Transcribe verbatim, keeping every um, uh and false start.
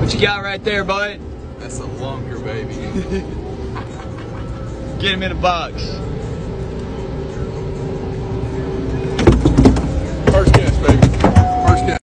What you got right there, bud? That's a lunker, baby. Get him in a box.